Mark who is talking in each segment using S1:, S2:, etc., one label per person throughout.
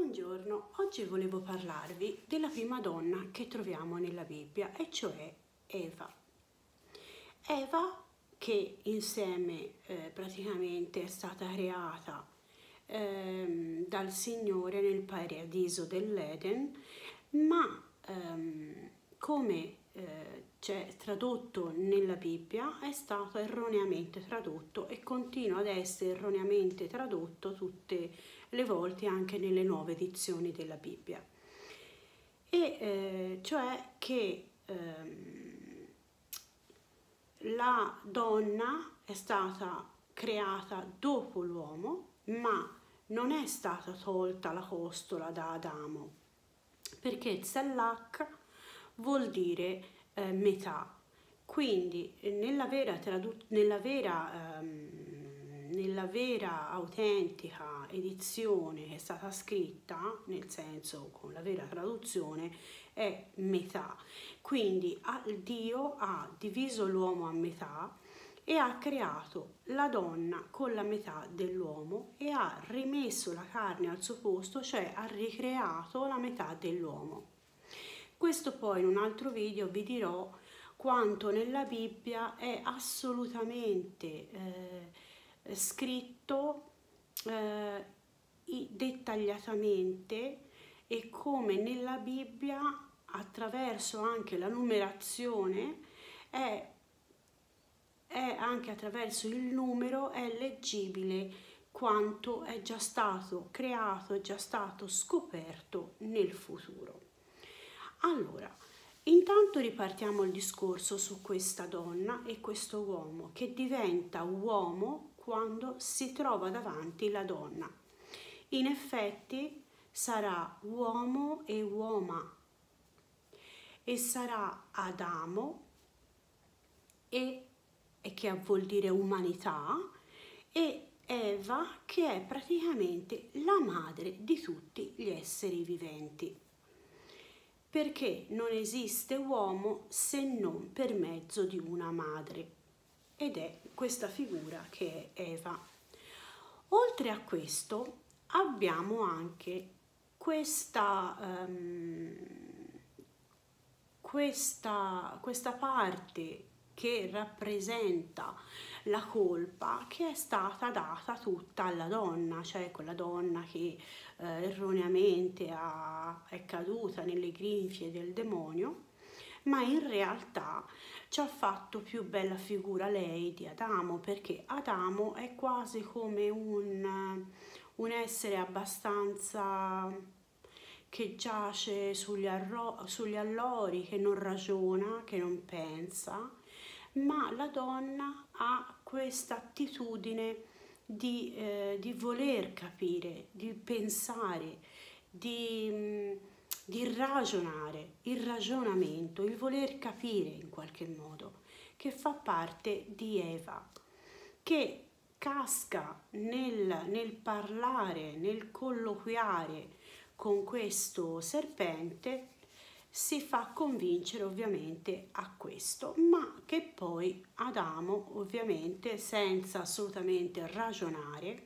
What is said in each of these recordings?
S1: Buongiorno, oggi volevo parlarvi della prima donna che troviamo nella Bibbia, e cioè Eva. Eva che insieme praticamente è stata creata dal Signore nel paradiso dell'Eden, ma come c'è tradotto nella Bibbia, è stato erroneamente tradotto e continua ad essere erroneamente tradotto tutte le volte anche nelle nuove edizioni della Bibbia. E cioè che la donna è stata creata dopo l'uomo, ma non è stata tolta la costola da Adamo, perché Tzellach vuol dire metà. Quindi nella vera autentica edizione che è stata scritta, nel senso con la vera traduzione, è metà. Quindi Dio ha diviso l'uomo a metà e ha creato la donna con la metà dell'uomo e ha rimesso la carne al suo posto, cioè ha ricreato la metà dell'uomo. Questo poi in un altro video vi dirò quanto nella Bibbia è assolutamente scritto dettagliatamente, e come nella Bibbia attraverso anche la numerazione è anche attraverso il numero è leggibile quanto è già stato creato, è già stato scoperto nel futuro. Allora, intanto ripartiamo il discorso su questa donna e questo uomo che diventa uomo quando si trova davanti la donna. In effetti sarà uomo e uoma, e sarà Adamo, e che vuol dire umanità, e Eva che è praticamente la madre di tutti gli esseri viventi, perché non esiste uomo se non per mezzo di una madre, ed è questa figura che è Eva. Oltre a questo abbiamo anche questa parte che rappresenta la colpa, che è stata data tutta alla donna, cioè quella donna che erroneamente è caduta nelle grinfie del demonio, ma in realtà ci ha fatto più bella figura lei di Adamo, perché Adamo è quasi come un essere abbastanza che giace sugli allori, che non ragiona, che non pensa, ma la donna ha questa attitudine di voler capire, di pensare, di ragionare, il ragionamento, il voler capire in qualche modo, che fa parte di Eva, che casca nel parlare, nel colloquiare con questo serpente, si fa convincere ovviamente a questo, ma che poi Adamo, ovviamente senza assolutamente ragionare,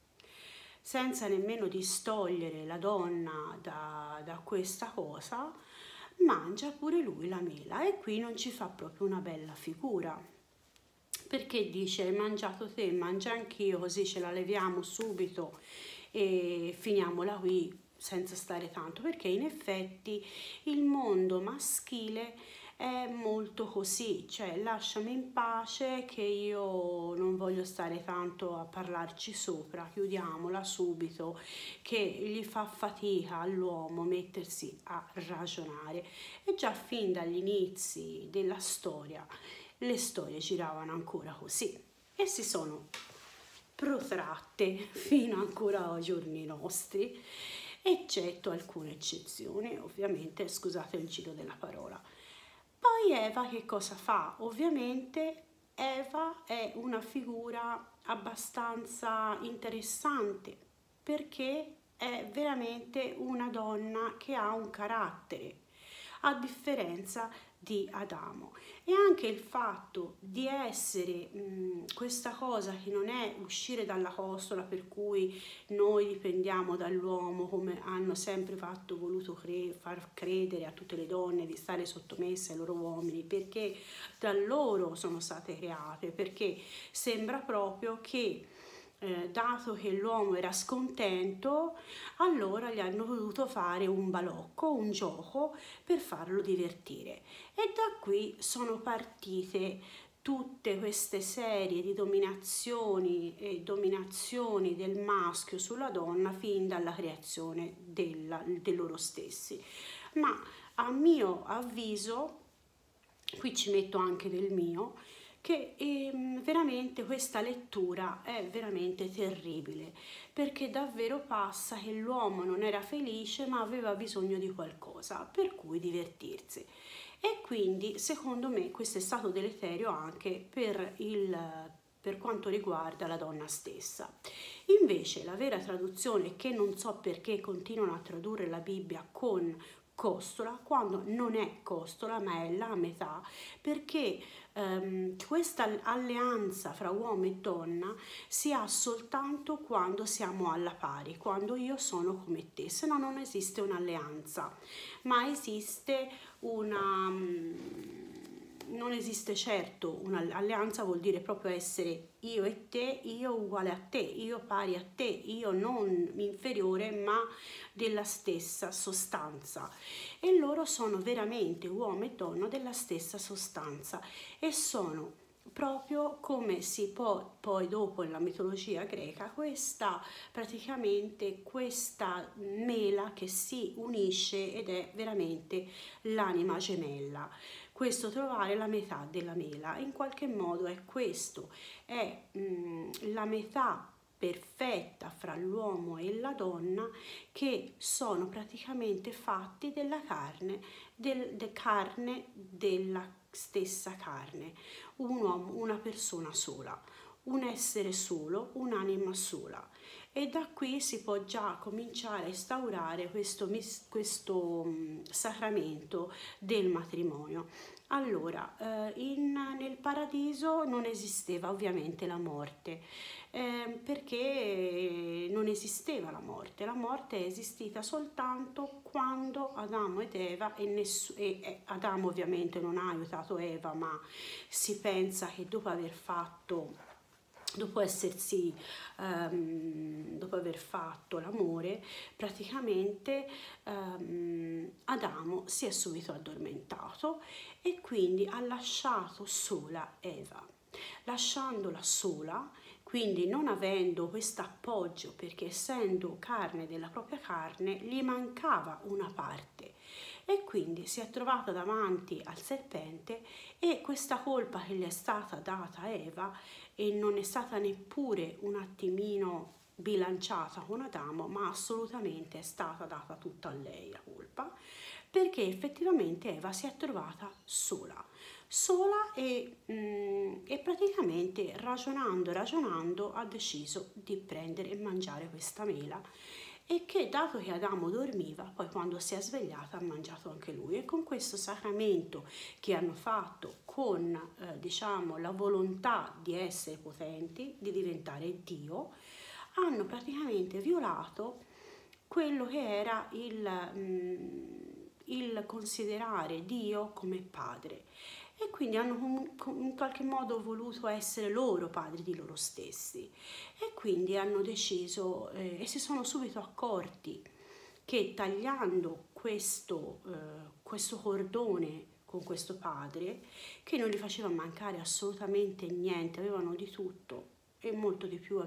S1: senza nemmeno distogliere la donna da questa cosa, mangia pure lui la mela, e qui non ci fa proprio una bella figura, perché dice: hai mangiato te, mangia anch'io, così ce la leviamo subito e finiamola qui senza stare tanto, perché in effetti il mondo maschile è molto così, cioè lasciami in pace che io non voglio stare tanto a parlarci sopra, chiudiamola subito, che gli fa fatica all'uomo mettersi a ragionare. E già fin dagli inizi della storia le storie giravano ancora così e si sono protratte fino ancora ai giorni nostri, eccetto alcune eccezioni, ovviamente, scusate il giro della parola. Poi Eva che cosa fa? Ovviamente Eva è una figura abbastanza interessante, perché è veramente una donna che ha un carattere, a differenza di Adamo. E anche il fatto di essere questa cosa che non è uscire dalla costola, per cui noi dipendiamo dall'uomo, come hanno sempre voluto far credere a tutte le donne di stare sottomesse ai loro uomini, perché da loro sono state create, perché sembra proprio che dato che l'uomo era scontento, allora gli hanno voluto fare un balocco, un gioco per farlo divertire. E da qui sono partite tutte queste serie di dominazioni e dominazioni del maschio sulla donna fin dalla creazione di loro stessi. Ma a mio avviso, qui ci metto anche del mio, che veramente questa lettura è veramente terribile, perché davvero passa che l'uomo non era felice ma aveva bisogno di qualcosa per cui divertirsi. E quindi secondo me questo è stato deleterio anche per quanto riguarda la donna stessa. Invece la vera traduzione, che non so perché continuano a tradurre la Bibbia con costola, quando non è costola ma è la metà, perché questa alleanza fra uomo e donna si ha soltanto quando siamo alla pari, quando io sono come te, se no non esiste un'alleanza, ma esiste non esiste certo un'alleanza, vuol dire proprio essere io e te, io uguale a te, io pari a te, io non inferiore ma della stessa sostanza, e loro sono veramente uomo e donna della stessa sostanza e sono proprio come si può poi dopo nella mitologia greca praticamente questa mela che si unisce ed è veramente l'anima gemella. Questo trovare la metà della mela, in qualche modo è questo, è la metà perfetta fra l'uomo e la donna, che sono praticamente fatti della carne, carne della stessa carne, un uomo, una persona sola, un essere solo, un'anima sola. E da qui si può già cominciare a instaurare questo sacramento del matrimonio. Allora, nel paradiso non esisteva ovviamente la morte, perché non esisteva la morte è esistita soltanto quando Adamo ed Eva, e Adamo ovviamente non ha aiutato Eva, ma si pensa che dopo aver fatto l'amore, praticamente Adamo si è subito addormentato e quindi ha lasciato sola Eva. Lasciandola sola, quindi non avendo questo appoggio, perché essendo carne della propria carne gli mancava una parte, e quindi si è trovata davanti al serpente, e questa colpa che gli è stata data a Eva, e non è stata neppure un attimino bilanciata con Adamo, ma assolutamente è stata data tutta a lei la colpa, perché effettivamente Eva si è trovata sola e praticamente ragionando ha deciso di prendere e mangiare questa mela, e che dato che Adamo dormiva, poi quando si è svegliata ha mangiato anche lui, e con questo sacramento che hanno fatto con diciamo la volontà di essere potenti, di diventare Dio, hanno praticamente violato quello che era il considerare Dio come padre, e quindi hanno in qualche modo voluto essere loro padri di loro stessi, e quindi hanno deciso e si sono subito accorti che tagliando questo cordone con questo padre, che non gli faceva mancare assolutamente niente, avevano di tutto e molto di più,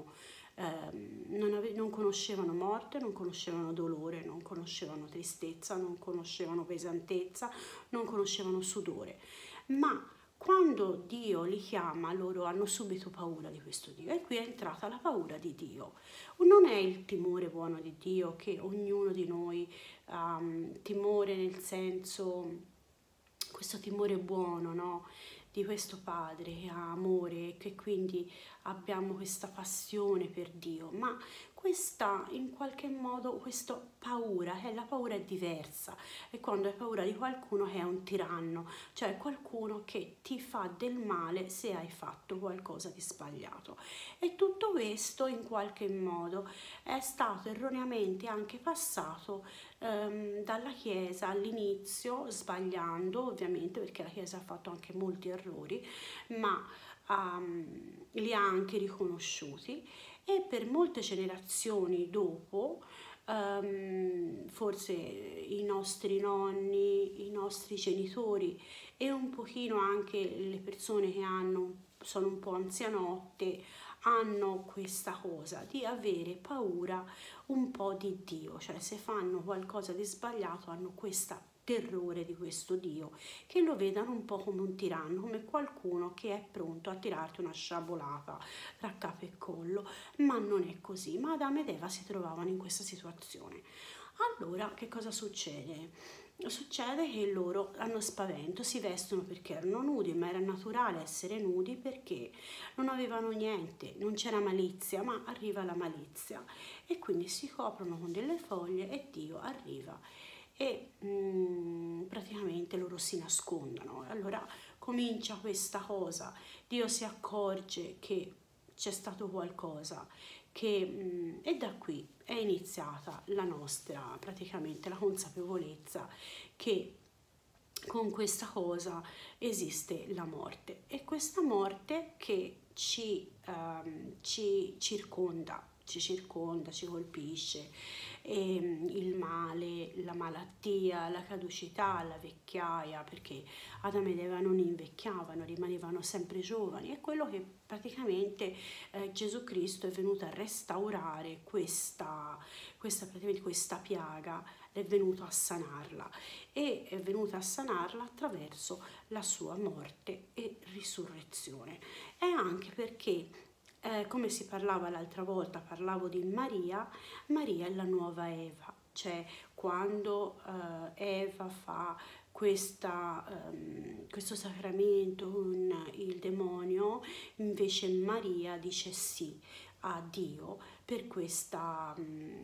S1: non conoscevano morte, non conoscevano dolore, non conoscevano tristezza, non conoscevano pesantezza, non conoscevano sudore, ma quando Dio li chiama, loro hanno subito paura di questo Dio, e qui è entrata la paura di Dio. Non è il timore buono di Dio, che ognuno di noi ha timore, nel senso, questo timore buono, no? Di questo Padre che ha amore e che quindi abbiamo questa passione per Dio, ma questa, in qualche modo, questa paura, la paura è diversa, e quando hai paura di qualcuno è un tiranno, cioè qualcuno che ti fa del male se hai fatto qualcosa di sbagliato. E tutto questo in qualche modo è stato erroneamente anche passato dalla Chiesa all'inizio, sbagliando ovviamente, perché la Chiesa ha fatto anche molti errori, ma li ha anche riconosciuti, e per molte generazioni dopo, forse i nostri nonni, i nostri genitori e un pochino anche le persone che sono un po' anzianotte, hanno questa cosa di avere paura un po' di Dio, cioè se fanno qualcosa di sbagliato hanno questa terrore di questo Dio, che lo vedano un po' come un tiranno, come qualcuno che è pronto a tirarti una sciabolata tra capo e collo, ma non è così. Ma Adamo ed Eva si trovavano in questa situazione. Allora che cosa succede? Succede che loro hanno spavento, si vestono perché erano nudi, ma era naturale essere nudi perché non avevano niente, non c'era malizia, ma arriva la malizia, e quindi si coprono con delle foglie e Dio arriva e praticamente loro si nascondono. Allora comincia questa cosa, Dio si accorge che c'è stato qualcosa e da qui è iniziata la nostra, praticamente la consapevolezza che con questa cosa esiste la morte, e questa morte che ci circonda, ci colpisce, e il male, la malattia, la caducità, la vecchiaia, perché Adamo ed Eva non invecchiavano, rimanevano sempre giovani. È quello che praticamente Gesù Cristo è venuto a restaurare questa piaga, è venuto a sanarla, e è venuto a sanarla attraverso la sua morte e risurrezione. E anche perché come si parlava l'altra volta, parlavo di Maria. Maria è la nuova Eva, cioè quando Eva fa questo sacramento con il demonio, invece Maria dice sì a Dio per questa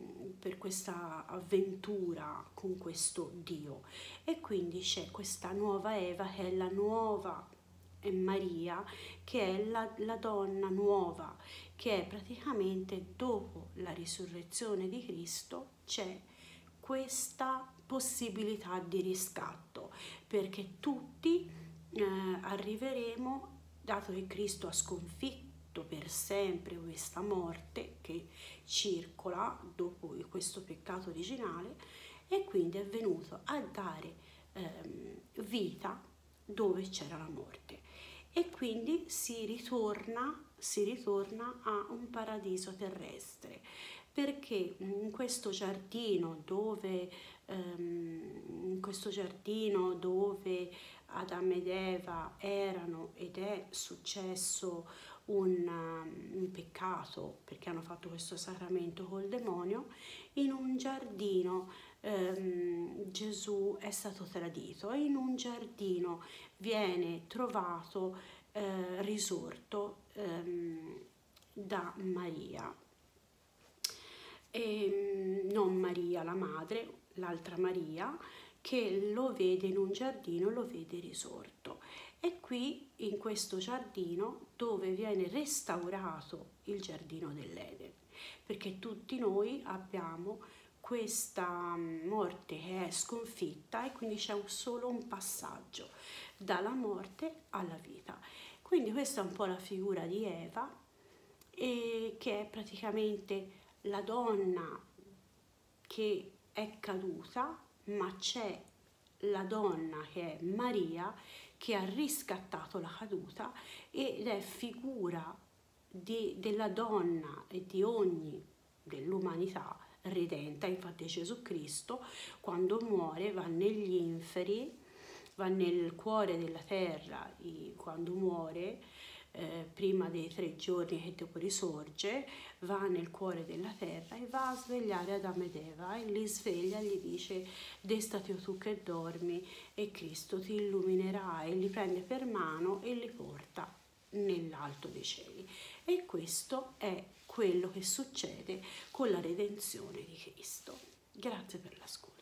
S1: avventura con questo Dio, e quindi c'è questa nuova Eva che è la nuova Maria, che è la donna nuova, che è praticamente dopo la risurrezione di Cristo c'è questa possibilità di riscatto, perché tutti arriveremo, dato che Cristo ha sconfitto per sempre questa morte che circola dopo questo peccato originale, e quindi è venuto a dare vita dove c'era la morte, e quindi si ritorna a un paradiso terrestre, perché in questo giardino dove Adamo ed Eva erano, ed è successo un peccato perché hanno fatto questo sacramento col demonio, in un giardino Gesù è stato tradito, e in un giardino viene trovato risorto da Maria, e non Maria la madre, l'altra Maria, che lo vede in un giardino, lo vede risorto. E qui in questo giardino dove viene restaurato il giardino dell'Eden, perché tutti noi abbiamo questa morte che è sconfitta, e quindi c'è solo un passaggio dalla morte alla vita. Quindi questa è un po' la figura di Eva, che è praticamente la donna che è caduta, ma c'è la donna che è Maria, che ha riscattato la caduta, ed è figura della donna e dell'umanità redenta. Infatti Gesù Cristo quando muore va negli inferi, va nel cuore della terra, quando muore, prima dei 3 giorni che dopo risorge, va nel cuore della terra e va a svegliare Adamo ed Eva, e li sveglia e gli dice: destati tu che dormi, e Cristo ti illuminerà, e li prende per mano e li porta nell'alto dei cieli. E questo è quello che succede con la redenzione di Cristo. Grazie per l'ascolto.